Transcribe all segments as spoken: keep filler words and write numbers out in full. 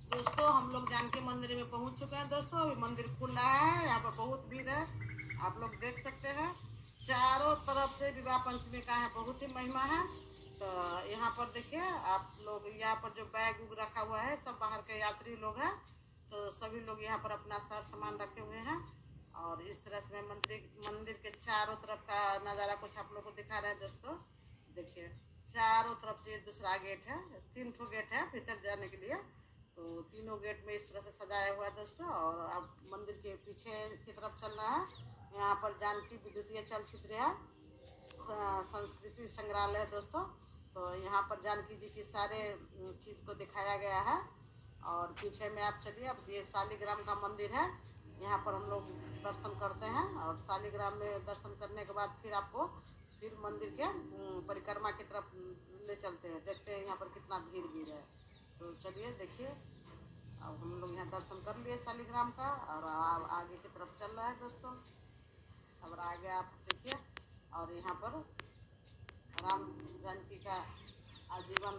दोस्तों हम लोग जानकी मंदिर में पहुंच चुके हैं दोस्तों। अभी मंदिर खुल रहा है, यहाँ पर बहुत भीड़ है, आप लोग देख सकते हैं। चारों तरफ से विवाह पंचमी का है बहुत ही महिमा है। तो यहाँ पर देखिए आप लोग, यहाँ पर जो बैग उग रखा हुआ है सब बाहर के यात्री लोग हैं। तो सभी लोग यहाँ पर अपना सर सामान रखे हुए हैं और इस तरह से मैं मंदिर मंदिर के चारों तरफ का नज़ारा कुछ आप लोग को दिखा रहे हैं दोस्तों। देखिए चारों तरफ से दूसरा गेट है, तीन ठो गेट है भीतर जाने के लिए। तो तीनों गेट में इस तरह से सजाया हुआ है दोस्तों। और अब मंदिर के पीछे की तरफ चल रहा है, यहाँ पर जानकी विद्युतीय चलचित्र है, संस्कृति संग्रहालय है दोस्तों। तो यहाँ पर जानकी जी की सारे चीज़ को दिखाया गया है। और पीछे में आप चलिए, अब ये शालिग्राम का मंदिर है, यहाँ पर हम लोग दर्शन करते हैं। और शालिग्राम में दर्शन करने के बाद फिर आपको फिर मंदिर के परिक्रमा की तरफ ले चलते हैं। देखते हैं यहाँ पर कितना भीड़ भीड़ है। तो चलिए देखिए, अब हम लोग यहाँ दर्शन कर लिए शालिग्राम का और आ, आगे की तरफ चल रहा है दोस्तों। अब आगे आप देखिए, और यहाँ पर राम जानकी का आजीवन,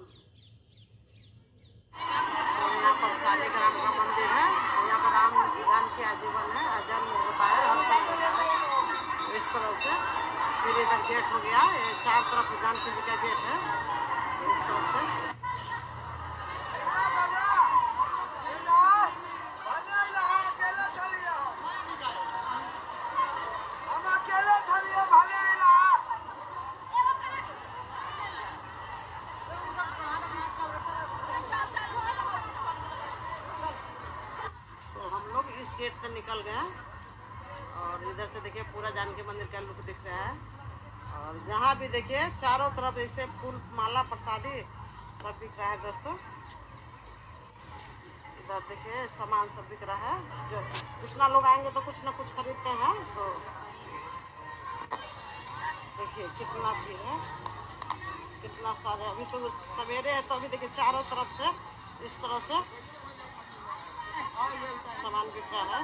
यहाँ पर शालिग्राम का मंदिर है, यहाँ पर राम जानकी आजीवन है, अजन्म होता है इस तरह से। फिर इधर गेट हो गया, ये चार तरफ जानकी जी का गेट है इस तरफ से। गेट से निकल गए और इधर से देखिए पूरा जानकी मंदिर का लुक दिख रहा है। और जहाँ भी देखिए चारों तरफ ऐसे फूल माला प्रसादी सब बिक रहा है दोस्तों। इधर देखिए सामान सब बिक रहा है, जो जितना लोग आएंगे तो कुछ ना कुछ खरीदते हैं। तो देखिए कितना भीड़ है, कितना सारे, अभी तो सवेरे है तो अभी देखिए चारों तरफ से इस तरह से सामान बिक रहा है।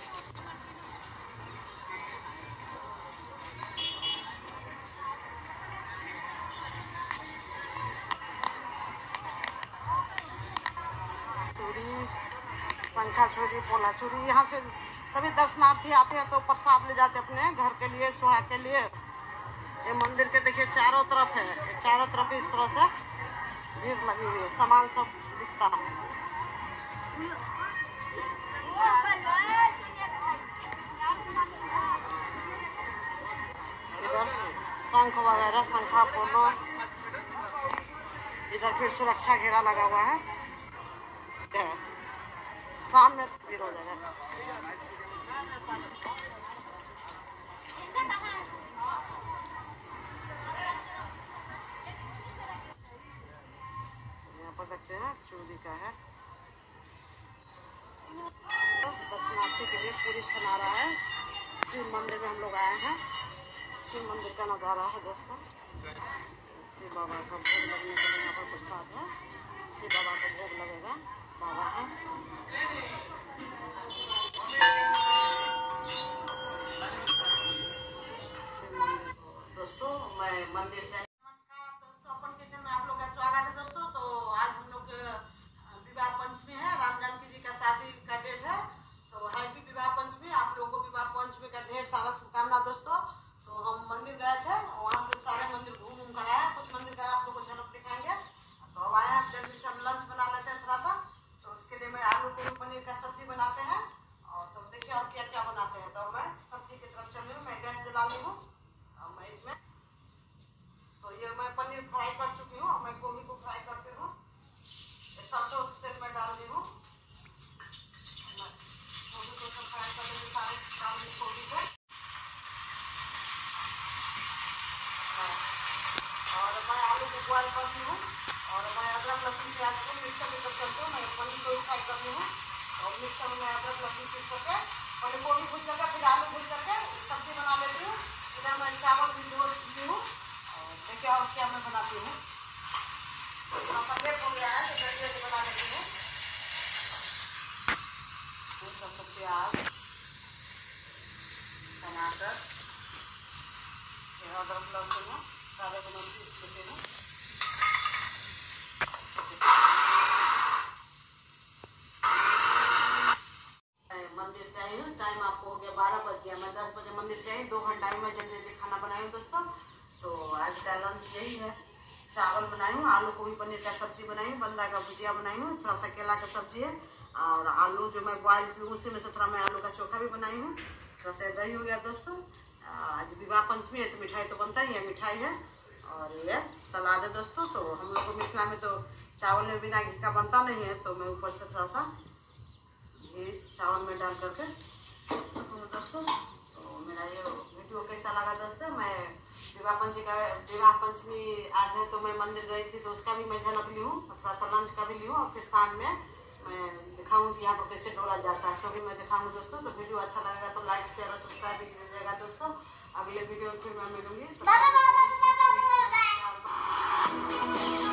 चूड़ी, शंखा चूड़ी, पोला चूड़ी, यहाँ से सभी दर्शनार्थी आते हैं तो प्रसाद ले जाते अपने घर के लिए, सुहाग के लिए। ये मंदिर के देखिए चारों तरफ है, चारों तरफ इस तरह से भीड़ लगी हुई है, सामान सब बिकता है। इधर शंख वगैरह, शंखा पोलो, इधर फिर सुरक्षा घेरा लगा हुआ है, शाम में भीड़ हो जाएगा। यहाँ पर देखते हैं चूड़ी का है, दर्शनार्थी के लिए पूरी बना रहा है। शिव मंदिर में हम लोग आए हैं, शिव मंदिर का नज़ारा है दोस्तों। शिव बाबा का भोग लगने के लिए यहाँ पर प्रसाद है, शिव बाबा का भोग लगेगा, बाबा है। शिव मंदिर दोस्तों, मैं मंदिर से नमस्कार दोस्तों, अपन किचन में आप लोग का स्वागत है दोस्तों। तो आज हम लोग विवाह पंचमी है, राम जानकी जी का शादी का डेट है। तो हैप्पी विवाह पंचमी, आप लोगों को विवाह पंचमी का ढेर सारा शुभकामना दोस्तों। तो हम मंदिर गए थे, वहाँ से सारे मंदिर घूम घूम कर आए, कुछ मंदिर का आप लोग को झलक दिखाएंगे। तो अब आए हैं जल्दी से, हम लंच बना लेते हैं थोड़ा सा। तो उसके लिए मैं आलू पूरी पनीर का सब्जी बनाते हैं, और तो देखिए और क्या क्या बनाते हैं। तो मैं सब्जी की तरफ चल रही हूँ, मैं गैस जला ली हूँ। मैं इसमें तो ये मैं पनीर फ्राई कर चुकी हूँ, मैं गोभी को फ्राई करती हूँ, सरसों तेल में डाल दी हूँ। मैं गोभी को सब फ्राई कर लेंगे, सारे डाल दी गोभी को। और मैं आलू को बॉयल करती हूँ, और मैं अदरक लहसुन प्याज को मिक्सर में कर करती हूँ। मैं पनीर को फ्राई करती हूँ, और मिक्सर में अदरक लहसुन पीस करके पहले गोभी भूज करके फिर आलू भूज करके सब्जी बना लेती हूँ। इधर मैं चावल भी धो लेती हूँ, और देखिए और क्या मैं बनाती हूँ। लेट हो गया है तो जल्दी जल्दी बना लेती हूँ। सब प्याज, टमाटर, अदरक लहसुन सारे को मैं पीस लेती हूँ। बारह बज गया, मैं दस बजे मंदिर से आई, दो घंटा में मैं जल्दी जल्दी खाना बनाई हूँ दोस्तों। तो आज का लंच यही है, चावल बनाई हूँ, आलू गोभी पनीर का सब्जी बनाई हूँ, बंदा का भुजिया बनाई हूँ, थोड़ा सा केला का सब्जी है और आलू जो मैं बॉयल की हूँ उसी में से थोड़ा मैं आलू का चोखा भी बनाई हूँ, थोड़ा सा दही हो गया दोस्तों। आज विवाह पंचमी है तो मिठाई तो बनता ही है, मिठाई है और ये सलाद है दोस्तों। तो हम लोग को मिथिला में तो चावल में बिना घी का बनता नहीं है, तो मैं ऊपर से थोड़ा सा घी चावल में डाल करके दोस्तों। तो मेरा ये वीडियो कैसा लगा दोस्तों, मैं विवाह पंचमी का विवाह पंचमी आज है तो मैं मंदिर गई थी तो उसका भी मैं झलक ली हूँ, थोड़ा सा लंच का भी ली हूँ और फिर शाम में मैं दिखाऊंगी कि यहाँ पर कैसे डोला जाता है, सो भी मैं दिखाऊंगी दोस्तों। तो वीडियो अच्छा लगेगा तो लाइक शेयर और सब्सक्राइब भी कीजिएगा दोस्तों। अगले वीडियो में फिर मैं मिलूंगी।